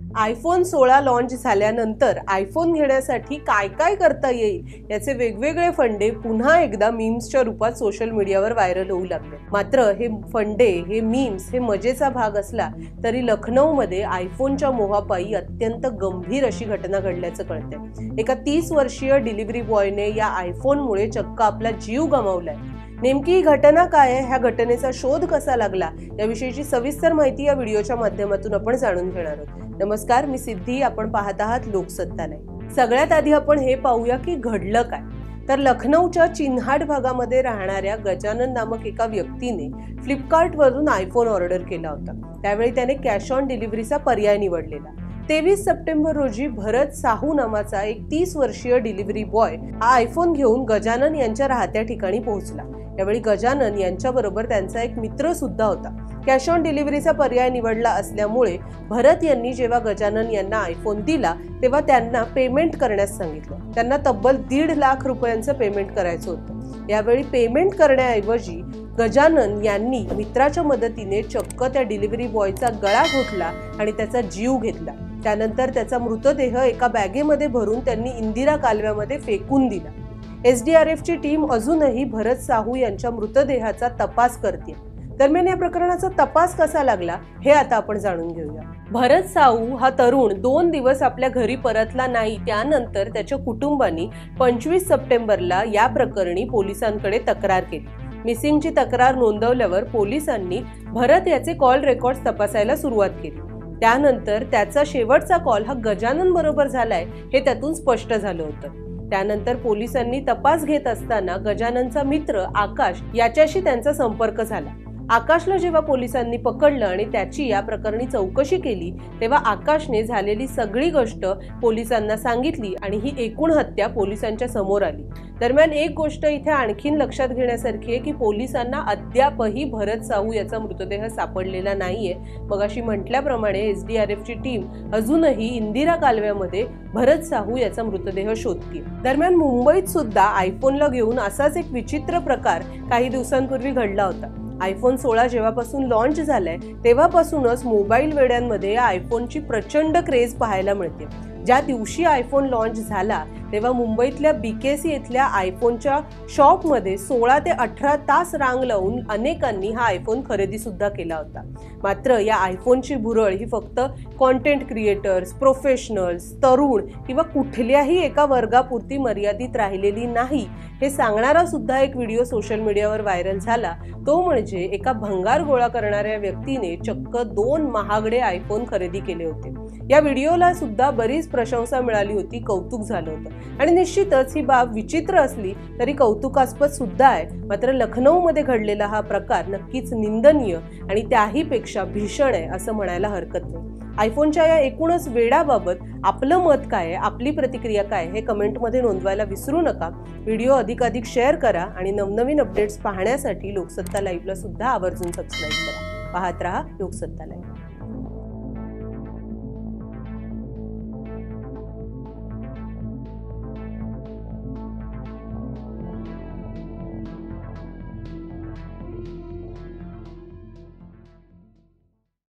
iPhone 16 launch झाल्यानंतर iPhone घेण्यासाठी काय काय करता येईल याचे वेगवेगळे फंडे पुन्हा एकदा मीम्सच्या रूपात सोशल मीडियावर व्हायरल होऊ लागले। मात्र हे फंडे, हे मीम्स हे मजेचा भाग असला तरी लखनौमध्ये आयफोनच्या मोहापायी अत्यंत गंभीर अशी घटना घडल्याचं कळतंय। एका 30 वर्षीय डिलिव्हरी बॉयने या आयफोनमुळे चक्क आपला जीव गमावलाय। नेमकी ही घटना काय आहे, ह्या घटनेचा शोध कसा लागला याविषयीची सविस्तर माहिती या व्हिडिओच्या माध्यमातून आपण जाणून घेणार आहोत। नमस्कार, मी सिद्धी, आपण पाहत आहात लोकसत्तालय। सगळ्यात आधी आपण हे पाहूया की घडलं काय। तर लखनौच्या चिन्हाट भागामध्ये राहणाऱ्या गजानन नामक एका व्यक्तीने फ्लिपकार्टवरून आयफोन ऑर्डर केला होता। त्यावेळी त्याने कॅश ऑन डिलिव्हरीचा पर्याय निवडलेला। 23 सप्टेंबर रोजी भरत साहू नावाचा एक 30 वर्षीय डिलिव्हरी बॉय हा आयफोन घेऊन गजानन यांच्या राहत्या ठिकाणी पोहोचला। यावेळी गजानन यांच्याबरोबर त्यांचा एक मित्र सुद्धा होता। कॅश ऑन डिलिव्हरीचा पर्याय निवडला असल्यामुळे भरत यांनी जेव्हा गजानन यांना आयफोन दिला तेव्हा त्यांना पेमेंट करण्यास सांगितलं। त्यांना तब्बल 1.5 लाख रुपयांचं पेमेंट करायचं होतं। यावेळी पेमेंट करण्याऐवजी गजानन यांनी मित्राच्या मदतीने चक्क त्या डिलिव्हरी बॉयचा गळा घोटला आणि त्याचा जीव घेतला। त्यानंतर त्याचा मृतदेह एका बॅगेमध्ये भरून त्यांनी इंदिरा कालव्यामध्ये फेकून दिला। SDRFची टीम अजूनही भरत साहू यांच्या मृतदेहाचा तपास करते। दरम्यान या प्रकरणाचा तपास कसा लागला हे आता आपण जाणून घेऊया। भरत साहू हा तरुण 2 दिवस आपल्या घरी परतला नाही। त्यानंतर त्याच्या कुटुंबाने 25 सप्टेंबरला या प्रकरणी पोलिसांकडे तक्रार केली। मिसिंगची तक्रार नोंदवल्यावर पोलिसांनी भरत याचे कॉल रेकॉर्ड्स तपासायला सुरुवात केली। त्यानंतर त्याचा शेवटचा कॉल हा गजानन बरोबर झालाय हे त्यातून स्पष्ट झालं होतं। त्यानंतर पोलिसांनी तपास घेत असताना गजाननचा मित्र आकाश याच्याशी त्यांचा संपर्क झाला। आकाशला जेव्हा पोलिसांनी पकडलं आणि त्याची या प्रकरणी चौकशी केली तेव्हा आकाशने झालेली सगळी गोष्ट पोलिसांना सांगितली आणि ही एकूण हत्या पोलिसांच्या समोर आली। दरम्यान एक गोष्ट इथे आणखीन लक्षात घेण्यासारखी आहे की पोलिसांना अद्यापही भरत साहू याचा मृतदेह सापडलेला नाहीये। मगाशी म्हटल्याप्रमाणे SDRFची टीम अजूनही इंदिरा कालव्यामध्ये भरत साहू याचा मृतदेह शोधते। दरम्यान मुंबईत सुद्धा आयफोनला घेऊन असाच एक विचित्र प्रकार काही दिवसांपूर्वी घडला होता। आयफोन 16 जेव्हापासून लॉन्च झालाय तेव्हापासूनच मोबाईल वेड्यांमध्ये या आयफोनची प्रचंड क्रेज पाहायला मिळते। ज्या दिवशी आयफोन लॉन्च झाला तेव्हा मुंबईतल्या BKC इथल्या आयफोनच्या शॉपमध्ये 16 ते 18 तास रांग लावून अनेकांनी हा आयफोन खरेदी सुद्धा केला होता। मात्र या आयफोनची भुरळ ही फक्त कॉन्टेंट क्रिएटर्स, प्रोफेशनल्स, तरुण किंवा कुठल्याही एका वर्गापुरती मर्यादित राहिलेली नाही हे सांगणारा सुद्धा एक व्हिडिओ सोशल मीडियावर व्हायरल झाला। तो म्हणजे एका भंगार गोळा करणाऱ्या व्यक्तीने चक्क 2 महागडे आयफोन खरेदी केले होते। या व्हिडिओला सुद्धा बरीच प्रशंसा मिळाली होती, कौतुक झालं होतं आणि निश्चितच ही बाब विचित्र असली तरी कौतुकास्पद सुद्धा आहे। मात्र लखनौमध्ये घडलेला हा प्रकार नक्कीच निंदनीय आणि त्याही पेक्षा भीषण आहे असं म्हणायला हरकत नाही। आयफोनच्या या एकूणच वेडाबाबत आपलं मत काय आहे, आपली प्रतिक्रिया काय हे कमेंटमध्ये नोंदवायला विसरू नका। व्हिडिओ अधिकाधिक शेअर करा आणि नवनवीन अपडेट्स पाहण्यासाठी लोकसत्ता लाईव्हला सुद्धा आवर्जून सबस्क्राईब करा। पाहत रहा लोकसत्ता लाईव्ह।